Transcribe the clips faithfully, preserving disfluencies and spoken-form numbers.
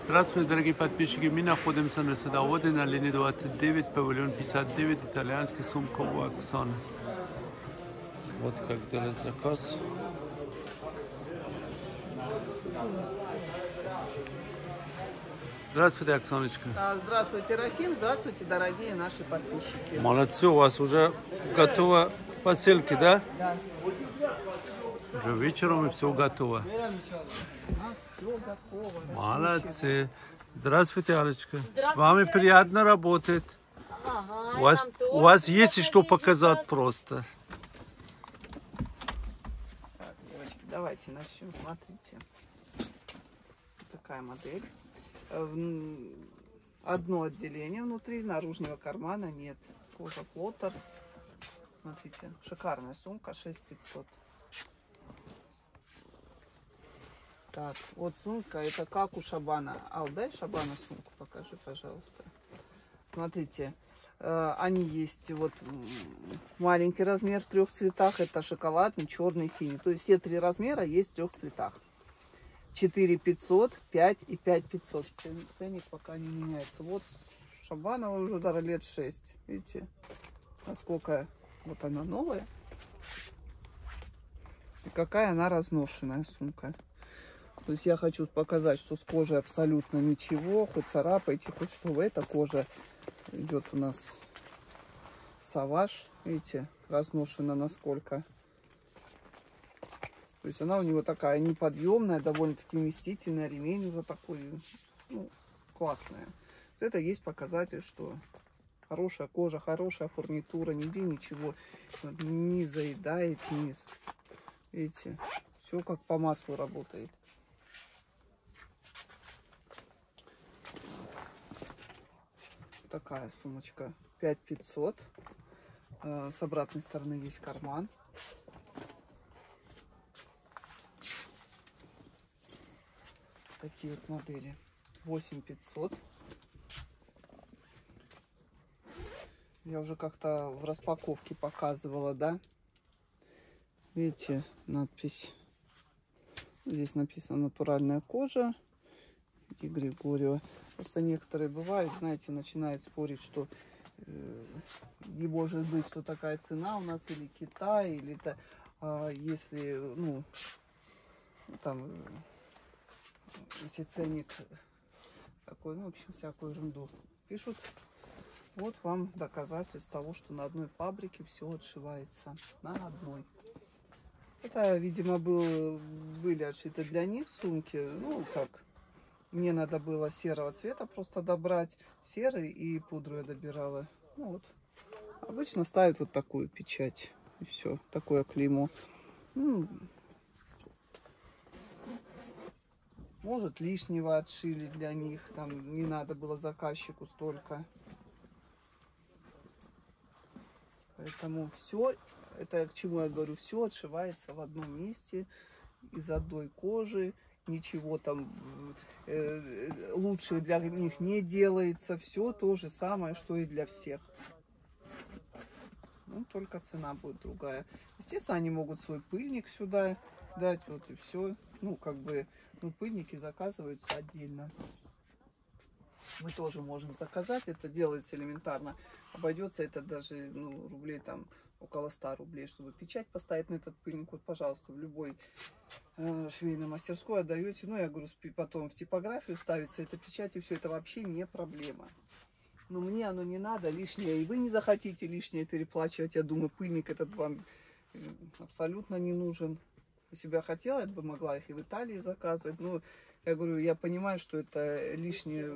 Здравствуйте, дорогие подписчики. Мы находимся на Садоводе на линии двадцать девять, павильон пятьдесят девять, итальянский сумковый Оксана. Вот как делать заказ. Здравствуйте, Оксаночка. Здравствуйте, Рахим. Здравствуйте, дорогие наши подписчики. Молодцы, у вас уже готово посылки, да? Да. Уже вечером и все готово. У нас все готово. Молодцы. Здравствуйте, Алечка. С вами приятно работать. Ага, У вас, у вас есть что показать просто. Так, девочки, давайте начнем. Смотрите. Такая модель. Одно отделение внутри, наружного кармана нет. Кожа флоттер. Смотрите, шикарная сумка, шесть тысяч пятьсот. Так, вот сумка, это как у Шабана. Ал, дай Шабана сумку покажи, пожалуйста. Смотрите, э, они есть вот маленький размер в трех цветах. Это шоколадный, черный, синий. То есть все три размера есть в трех цветах. четыре тысячи пятьсот, пять и пять тысяч пятьсот. Ценник пока не меняется. Вот Шабанова уже даже лет шесть. Видите, насколько вот она новая. И какая она разношенная сумка. То есть я хочу показать, что с кожей абсолютно ничего. Хоть царапайте, хоть что. Эта кожа идет у нас саваж. Видите, разношена насколько. То есть она у него такая неподъемная, довольно-таки вместительная. Ремень уже такой, ну, классная. Это есть показатель, что хорошая кожа, хорошая фурнитура. Нигде ничего не заедает, не... Видите, все как по маслу работает. Такая сумочка пять тысяч пятьсот. С обратной стороны есть карман. Такие вот модели. восемь тысяч пятьсот. Я уже как-то в распаковке показывала, да? Видите, надпись. Здесь написано натуральная кожа. Ди Григорьева. Просто некоторые бывают, знаете, начинают спорить, что э, не может быть, что такая цена у нас, или Китай, или это, а если, ну, там, если ценник такой, ну, в общем, всякую ерунду пишут. Вот вам доказательство того, что на одной фабрике все отшивается. На одной. Это, видимо, был, были отшиты для них сумки. Ну, как, мне надо было серого цвета просто добрать. Серый и пудру я добирала. Ну, вот. Обычно ставят вот такую печать. И все, такое клеймо. Ну, может, лишнего отшили для них. Там не надо было заказчику столько. Поэтому все, это к чему я говорю, все отшивается в одном месте, из одной кожи, ничего там э, лучше для них не делается, все то же самое, что и для всех. Ну, только цена будет другая. Естественно, они могут свой пыльник сюда дать, вот и все. Ну, как бы, ну, пыльники заказываются отдельно. Мы тоже можем заказать, это делается элементарно. Обойдется это даже, ну, рублей там около ста рублей, чтобы печать поставить на этот пыльник. Вот, пожалуйста, в любой э, швейной мастерской отдаете. Ну, я говорю, потом в типографию ставится эта печать, и все это вообще не проблема. Но мне оно не надо лишнее, и вы не захотите лишнее переплачивать. Я думаю, пыльник этот вам абсолютно не нужен. Если бы я хотела, я бы могла их и в Италии заказывать. Но я говорю, я понимаю, что это лишнее.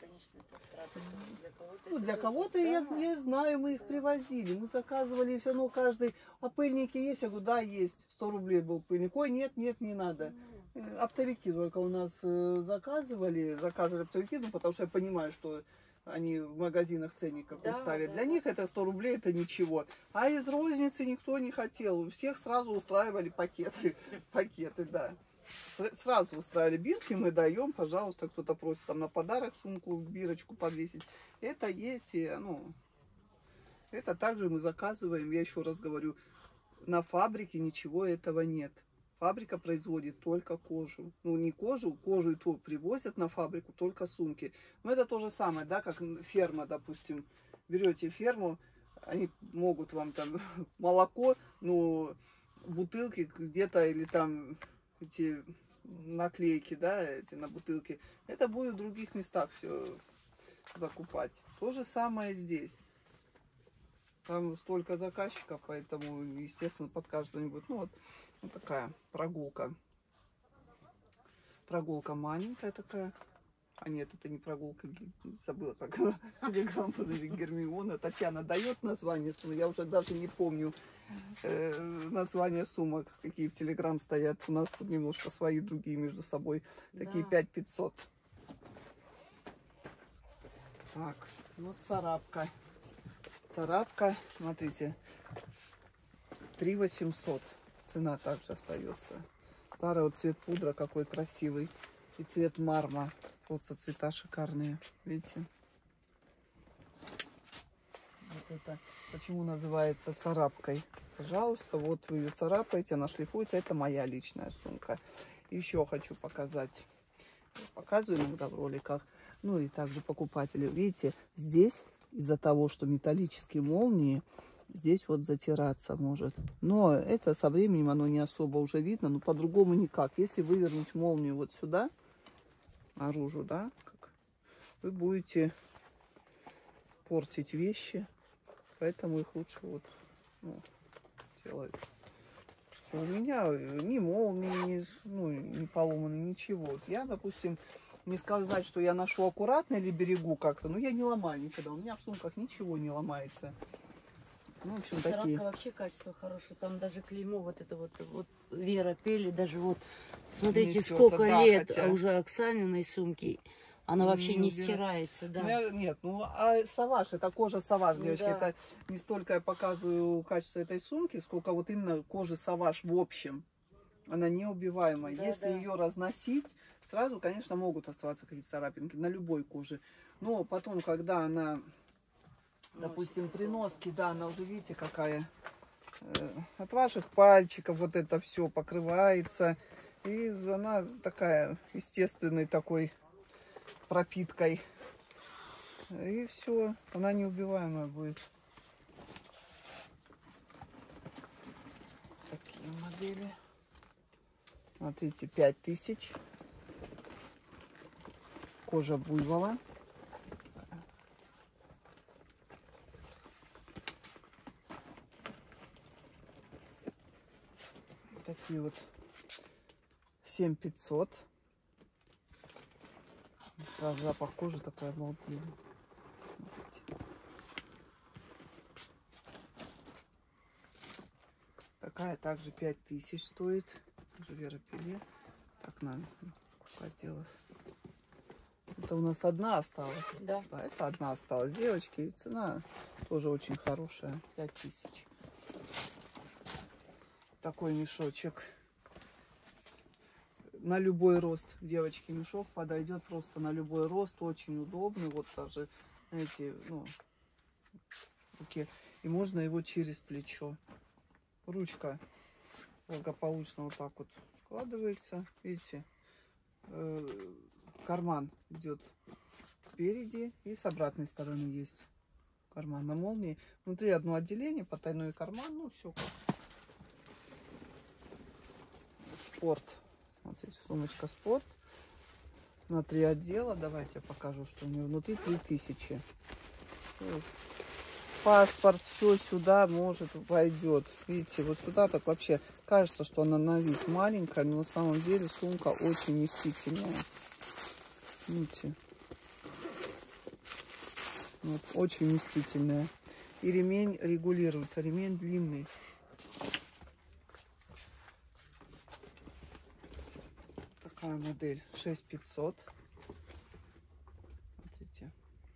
Ну, для кого-то, я, я знаю, мы их привозили, мы заказывали, все равно каждый, а пыльники есть? Я говорю, да, есть, сто рублей был пыльник. Ой, нет, нет, не надо. Оптовики только у нас заказывали, заказывали оптовики, ну, потому что я понимаю, что они в магазинах ценник какой да, ставят. Да, для да. них это сто рублей, это ничего. А из розницы никто не хотел, всех сразу устраивали пакеты, пакеты, да. Сразу устраивали бирки, мы даем, пожалуйста, кто-то просит там на подарок сумку, бирочку подвесить. Это есть, и, ну, это также мы заказываем, я еще раз говорю, на фабрике ничего этого нет. фабрика производит только кожу. Ну, не кожу, кожу и то привозят на фабрику, только сумки. Но это то же самое, да, как ферма, допустим. Берете ферму, они могут вам там молоко, ну, бутылки где-то или там эти наклейки, да, эти на бутылке. Это будет в других местах все закупать. То же самое здесь. Там столько заказчиков, поэтому, естественно, под каждого будет. Ну, вот, вот такая прогулка. Прогулка маленькая такая. А нет, это не прогулка, забыла, как она. Или Гермиона. Татьяна дает название сумок. Я уже даже не помню э, название сумок, какие в Телеграм стоят. У нас тут немножко свои, другие между собой. Такие да. пять пятьсот. Так, вот царапка. Царапка, смотрите, три восемьсот. Цена также остается. Старый вот цвет пудра какой красивый. И цвет марма. Просто цвета шикарные. Видите? Вот это почему называется царапкой. Пожалуйста, вот вы ее царапаете, она шлифуется. Это моя личная сумка. Еще хочу показать. Показываю иногда в роликах. Ну и также покупателю. Видите, здесь из-за того, что металлические молнии, здесь вот затираться может. Но это со временем оно не особо уже видно, но по-другому никак. Если вывернуть молнию вот сюда, наружу, да, как, вы будете портить вещи, поэтому их лучше вот ну, делать. Все, у меня ни молнии, ни, ну, не поломаны, ничего. Вот я, допустим, не сказать, что я ношу аккуратно или берегу как-то, но я не ломаю никогда. У меня в сумках ничего не ломается. Ну, в общем, Царапка такие. Вообще качество хорошее. Там даже клеймо, вот это вот, вот Вера Пели, даже вот, смотрите, Несет, сколько да, лет хотя... уже Оксаниной сумки. Она вообще не, не стирается, да. Ну, я, нет, ну а саваж, это кожа саваж, Ну, девочки. да. Это не столько я показываю качество этой сумки, сколько вот именно кожа саваж в общем. Она неубиваемая. Да, Если да. ее разносить, сразу, конечно, могут оставаться какие-то царапинки на любой коже. Но потом, когда она, допустим, при носке, да, она уже, видите, какая э, от ваших пальчиков вот это все покрывается. И она такая естественной такой пропиткой. И все, она неубиваемая будет. Такие модели. Смотрите, пять тысяч. Кожа буйвола. Такие вот семь пятьсот. Сразу запах кожи такой обалденный. Такая также пять тысяч стоит. Уже Вера Пели. Так, надо хотела. Это у нас одна осталась. Да. Да, это одна осталась. Девочки, и цена тоже очень хорошая. пять тысяч. Такой мешочек. На любой рост, девочки, мешок подойдет просто на любой рост. Очень удобный. Вот даже, знаете, ну, руки. И можно его через плечо. Ручка благополучно вот так вот складывается. Видите, э, карман идет спереди и с обратной стороны есть карман на молнии. Внутри одно отделение, потайной карман. Ну, все как. Спорт. Смотрите, сумочка спорт. На три отдела. Давайте я покажу, что у нее внутри. три тысячи. Вот. Паспорт, все сюда может войдет. Видите, вот сюда так вообще кажется, что она на вид маленькая, но на самом деле сумка очень вместительная. Видите, вот, очень вместительная. И ремень регулируется, ремень длинный. Такая модель шесть пятьсот. Смотрите.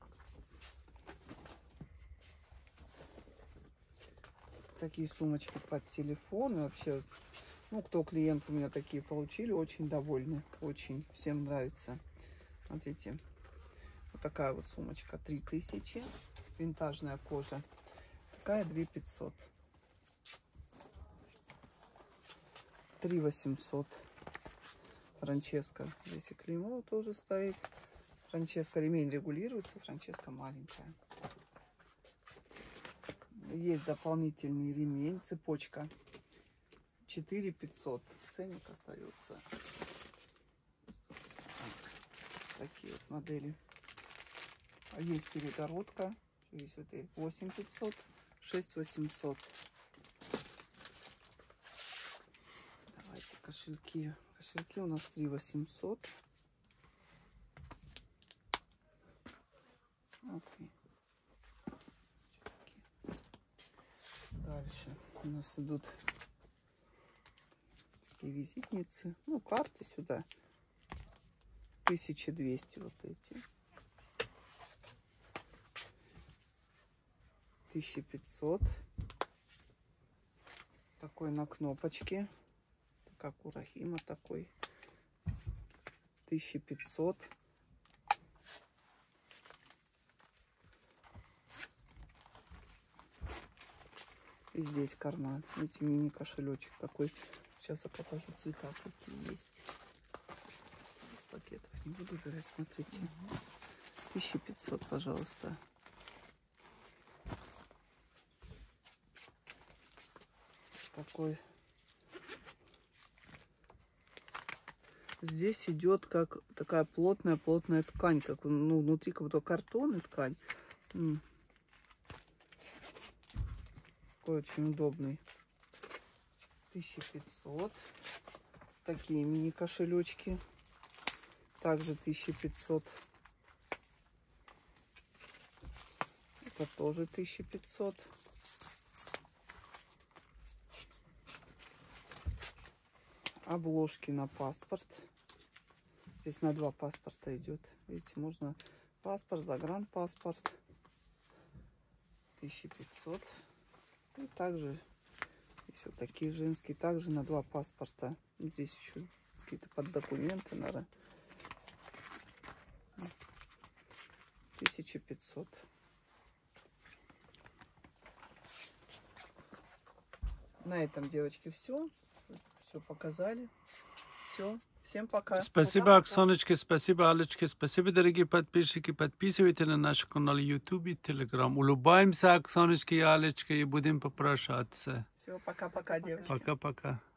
Такие сумочки под телефон. И вообще, ну, кто клиент у меня такие получили, очень довольны. Очень. Всем нравится. Смотрите. Вот такая вот сумочка. три тысячи. Винтажная кожа. Такая две тысячи пятьсот. три восемьсот. Франческа. Здесь и клеймо тоже стоит. Франческа ремень регулируется. Франческа маленькая. Есть дополнительный ремень. Цепочка. четыре пятьсот. Ценник остается. Такие вот модели. Есть перегородка. Есть вот и восемь пятьсот. шесть восемьсот. Давайте кошельки. Кошельки у нас три восемьсот. Вот. Дальше у нас идут такие визитницы. Ну, карты сюда. тысяча двести вот эти. тысяча пятьсот. Такой на кнопочке. Как у Рахима такой. тысяча пятьсот. И здесь карман. Видите, мини-кошелечек такой. Сейчас я покажу цвета, какие есть. Из пакетов не буду брать, смотрите. тысяча пятьсот, пожалуйста. Такой. Здесь идет как такая плотная плотная ткань, как ну внутри как будто картон и ткань. М. Такой очень удобный. тысяча пятьсот. Такие мини кошелечки. Также тысяча пятьсот. Это тоже тысяча пятьсот. Обложки на паспорт. Здесь на два паспорта идет. Видите, можно паспорт, загранпаспорт. тысяча пятьсот. И также здесь вот такие женские. Также на два паспорта. Здесь еще какие-то под документы, наверное. тысяча пятьсот. На этом, девочки, все. Все показали. Все. Всем пока. Спасибо, Оксаночке, спасибо, Алечке, спасибо, дорогие подписчики. Подписывайтесь на наш канал YouTube и Telegram. Улыбаемся, Оксаночке и Алечке, и будем попрощаться. Все, пока-пока, девочки. Пока-пока.